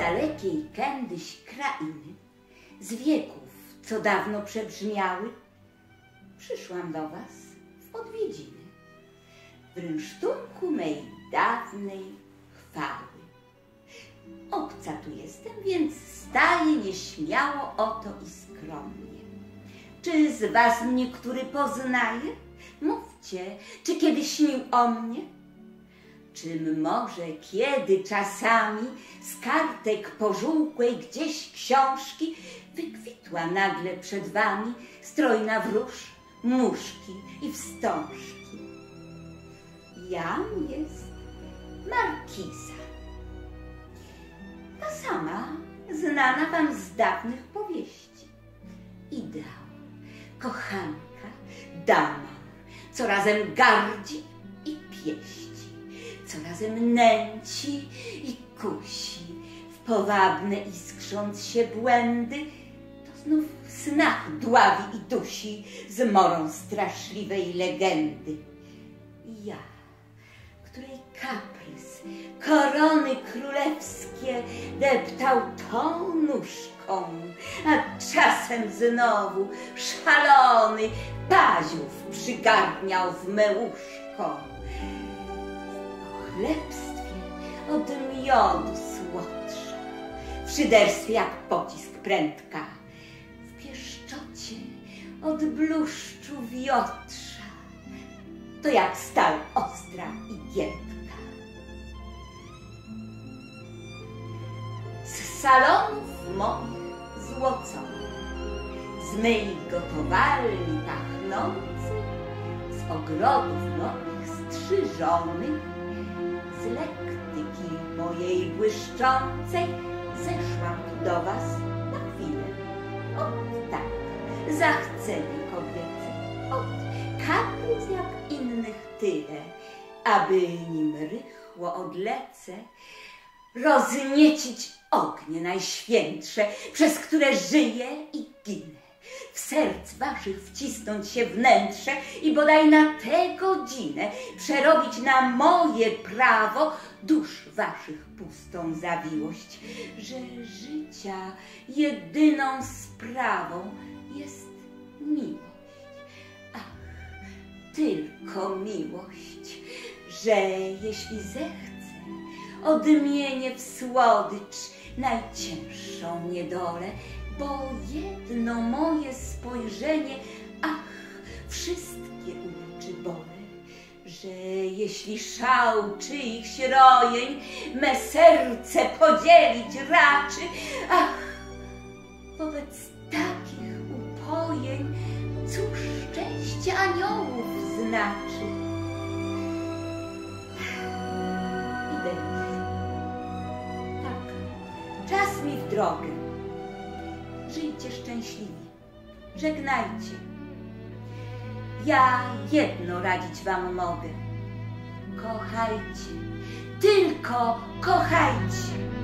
dalekiej kędyś krainy, z wieków, co dawno przebrzmiały, przyszłam do was w odwiedziny, w rynsztunku mej dawnej chwały. Obca tu jestem, więc staję nieśmiało oto i skromnie. Czy z was mnie który poznaje? Mówcie, czy kiedy śnił o mnie? Czym może kiedy czasami z kartek pożółkłej gdzieś książki wykwitła nagle przed wami strojna wróż, muszki i wstążki? Jam jest markiza, ta sama znana wam z dawnych powieści. Ideał, kochanka, dama, co razem gardzi i pieści, co razem nęci i kusi, w powabne iskrząc się błędy, to znów w snach dławi i dusi zmorą straszliwej legendy. Ja, której kaprys korony królewskie deptał tą nóżką, a czasem znowu szalony paziów przygarniał w me łóżko. W chlebstwie od miodu słodsza, w szyderstwie jak pocisk prędka, w pieszczocie od bluszczu wiotrza, to jak stal ostra i giętka. Z salonów moich złoconych, z mej gotowalni pachnących, z ogrodów moich strzyżonych, z lektyki mojej błyszczącej zeszłam tu do was na chwilę. Ot tak, zachcenie kobiece, ot kaprys jak innych tyle, aby nim rychło odlecę, rozniecić ognie najświętsze, przez które żyję i ginę, w serc waszych wcisnąć się wnętrze i bodaj na tę godzinę przerobić na moje prawo dusz waszych pustą zawiłość, że życia jedyną sprawą jest miłość. Ach, tylko miłość, że jeśli zechcę, odmienię w słodycz najcięższą niedolę, bo jedno moje spojrzenie, ach, wszystkie uleczy bole, że jeśli szał czyichś rojeń me serce podzielić raczy, ach, wobec takich upojeń cóż szczęście aniołów znaczy? Idę już. Tak, czas mi w drogę. Żyjcie szczęśliwie, żegnajcie. Ja jedno radzić wam mogę. Kochajcie, tylko kochajcie.